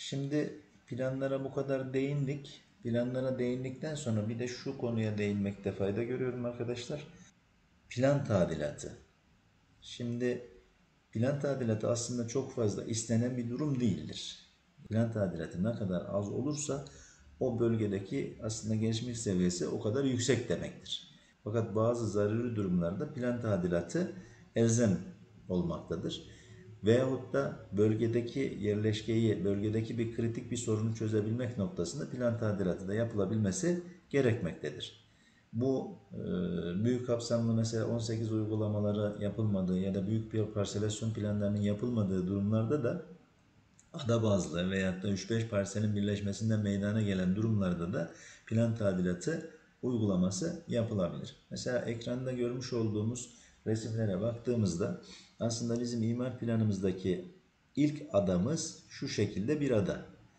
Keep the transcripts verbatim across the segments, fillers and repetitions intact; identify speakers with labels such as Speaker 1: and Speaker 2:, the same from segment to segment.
Speaker 1: Şimdi planlara bu kadar değindik. Planlara değindikten sonra bir de şu konuya değinmekte fayda görüyorum arkadaşlar. Plan tadilatı. Şimdi plan tadilatı aslında çok fazla istenen bir durum değildir. Plan tadilatı ne kadar az olursa o bölgedeki aslında gelişmiş seviyesi o kadar yüksek demektir. Fakat bazı zaruri durumlarda plan tadilatı elzem olmaktadır. Veyahut da bölgedeki yerleşkeyi, bölgedeki bir kritik bir sorunu çözebilmek noktasında plan tadilatı da yapılabilmesi gerekmektedir. Bu e, büyük kapsamlı mesela on sekiz uygulamaları yapılmadığı ya da büyük bir parselasyon planlarının yapılmadığı durumlarda da ada bazlı veyahut da üç beş parselin birleşmesinden meydana gelen durumlarda da plan tadilatı uygulaması yapılabilir. Mesela ekranda görmüş olduğumuz resimlere baktığımızda aslında bizim imar planımızdaki ilk adamız şu şekilde bir ada.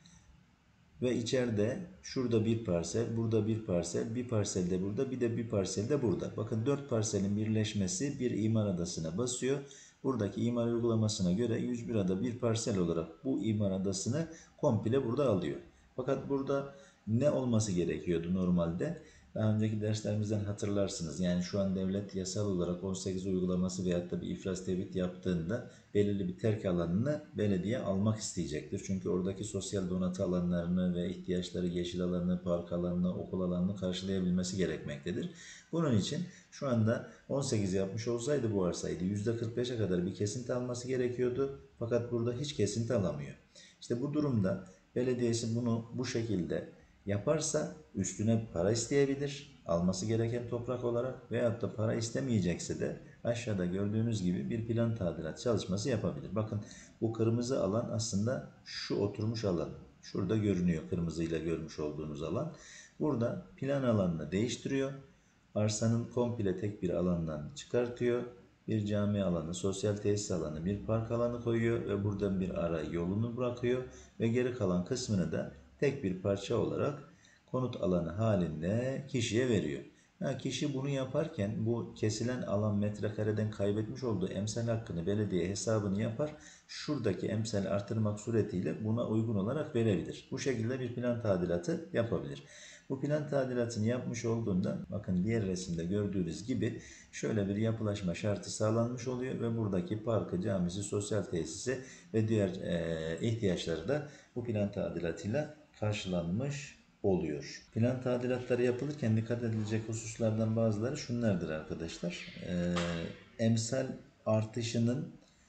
Speaker 1: Ve içeride şurada bir parsel, burada bir parsel, bir parsel de burada, bir de bir parsel de burada. Bakın dört parselin birleşmesi bir imar adasına basıyor. Buradaki imar uygulamasına göre yüz bir ada bir parsel olarak bu imar adasını komple burada alıyor. Fakat burada ne olması gerekiyordu normalde? Daha önceki derslerimizden hatırlarsınız. Yani şu an devlet yasal olarak on sekiz uygulaması veyahut da bir iflas tevhid yaptığında belirli bir terk alanını belediye almak isteyecektir. Çünkü oradaki sosyal donatı alanlarını ve ihtiyaçları, yeşil alanı, park alanını, okul alanını karşılayabilmesi gerekmektedir. Bunun için şu anda on sekiz yapmış olsaydı bu arsaydı yüzde kırk beşe kadar bir kesinti alması gerekiyordu. Fakat burada hiç kesinti alamıyor. İşte bu durumda belediyesi bunu bu şekilde yaparsa üstüne para isteyebilir alması gereken toprak olarak veyahut da para istemeyecekse de aşağıda gördüğünüz gibi bir plan tadilat çalışması yapabilir. Bakın bu kırmızı alan aslında şu oturmuş alan. Şurada görünüyor kırmızıyla görmüş olduğunuz alan. Burada plan alanını değiştiriyor. Arsanın komple tek bir alandan çıkartıyor. Bir cami alanı, sosyal tesis alanı, bir park alanı koyuyor ve buradan bir ara yolunu bırakıyor ve geri kalan kısmını da tek bir parça olarak konut alanı halinde kişiye veriyor. Ha, kişi bunu yaparken bu kesilen alan metrekareden kaybetmiş olduğu emsal hakkını belediye hesabını yapar. Şuradaki emsali artırmak suretiyle buna uygun olarak verebilir. Bu şekilde bir plan tadilatı yapabilir. Bu plan tadilatını yapmış olduğunda bakın diğer resimde gördüğünüz gibi şöyle bir yapılaşma şartı sağlanmış oluyor ve buradaki parkı, camisi, sosyal tesisi ve diğer e, ihtiyaçları da bu plan tadilatıyla karşılanmış oluyor. Plan tadilatları yapılırken dikkat edilecek hususlardan bazıları şunlardır arkadaşlar. Ee, emsal artışının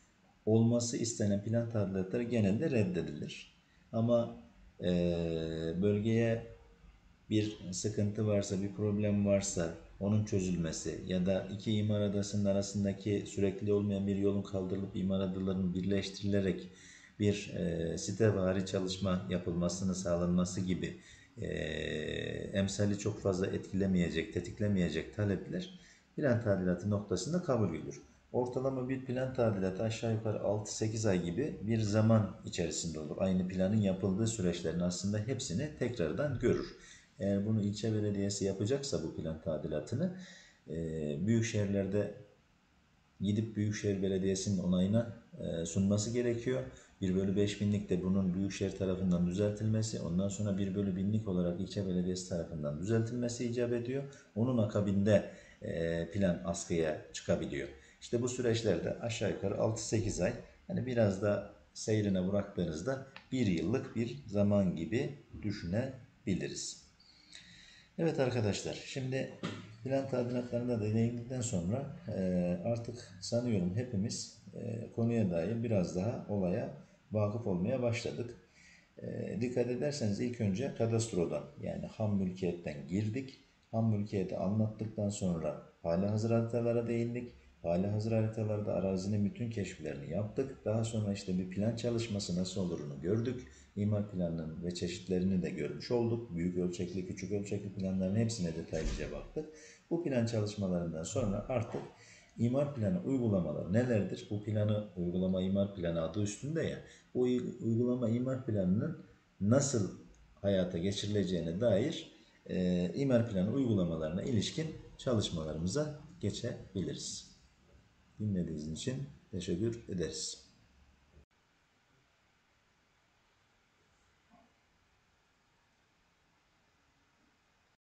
Speaker 1: olması istenen plan tadilatları genelde reddedilir. Ama e, bölgeye bir sıkıntı varsa, bir problem varsa onun çözülmesi ya da iki imar adasının arasındaki sürekli olmayan bir yolun kaldırılıp imar adalarının birleştirilerek bir e, sitevari çalışma yapılmasını sağlanması gibi e, emsali çok fazla etkilemeyecek, tetiklemeyecek talepler plan tadilatı noktasında kabul görür. Ortalama bir plan tadilatı aşağı yukarı altı sekiz ay gibi bir zaman içerisinde olur. Aynı planın yapıldığı süreçlerin aslında hepsini tekrardan görür. Eğer bunu ilçe belediyesi yapacaksa bu plan tadilatını büyük şehirlerde gidip Büyükşehir Belediyesi'nin onayına sunması gerekiyor. bir bölü beş binlik de bunun Büyükşehir tarafından düzeltilmesi, ondan sonra bir bölü binlik olarak ilçe belediyesi tarafından düzeltilmesi icap ediyor. Onun akabinde plan askıya çıkabiliyor. İşte bu süreçlerde aşağı yukarı altı sekiz ay, yani biraz da seyrine bıraktığınızda bir yıllık bir zaman gibi düşünebiliriz. Evet arkadaşlar, şimdi plan tadilatlarına da değindikten sonra e, artık sanıyorum hepimiz e, konuya dair biraz daha olaya vakıf olmaya başladık. E, dikkat ederseniz ilk önce kadastrodan yani ham mülkiyetten girdik. Ham mülkiyeti anlattıktan sonra halihazır haritalara değindik. Halihazır haritalarda arazinin bütün keşiflerini yaptık. Daha sonra işte bir plan çalışması nasıl olurunu gördük. İmar planının ve çeşitlerini de görmüş olduk. Büyük ölçekli, küçük ölçekli planların hepsine detaylıca baktık. Bu plan çalışmalarından sonra artık imar planı uygulamaları nelerdir? Bu planı uygulama imar planı adı üstünde ya. Bu uygulama imar planının nasıl hayata geçirileceğine dair e, imar planı uygulamalarına ilişkin çalışmalarımıza geçebiliriz. Dinlediğiniz için teşekkür ederiz.